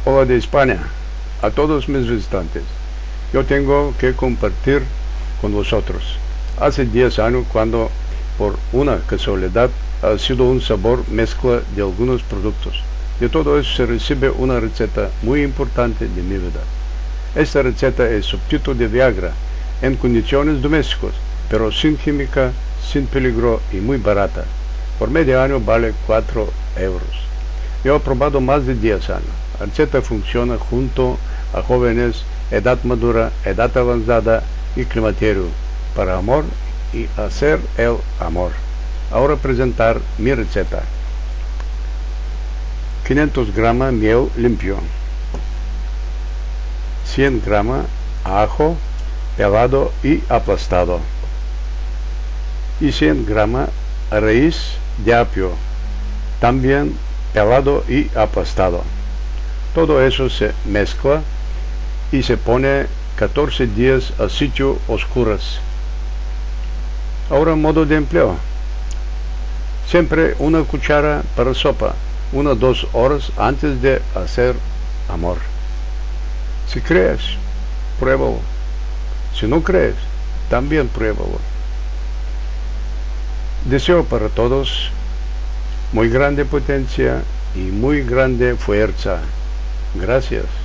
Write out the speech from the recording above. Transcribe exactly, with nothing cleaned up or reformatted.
Hola de España, a todos mis visitantes. Yo tengo que compartir con vosotros. Hace diez años, cuando por una casualidad ha sido un sabor mezcla de algunos productos. De todo eso se recibe una receta muy importante de mi vida. Esta receta es sustituto de Viagra en condiciones domésticas, pero sin química, sin peligro y muy barata. Por medio año vale cuatro euros. Yo he probado más de diez años. La receta funciona junto a jóvenes, edad madura, edad avanzada y climaterio, para amor y hacer el amor. Ahora presentar mi receta. quinientos gramos miel limpio, cien gramos ajo pelado y aplastado y cien gramos raíz de apio, también pelado y aplastado. Todo eso se mezcla y se pone catorce días a sitio oscuras. Ahora modo de empleo. Siempre una cuchara para sopa, unas dos horas antes de hacer amor. Si crees, pruébalo. Si no crees, también pruébalo. Deseo para todos muy grande potencia y muy grande fuerza. Gracias.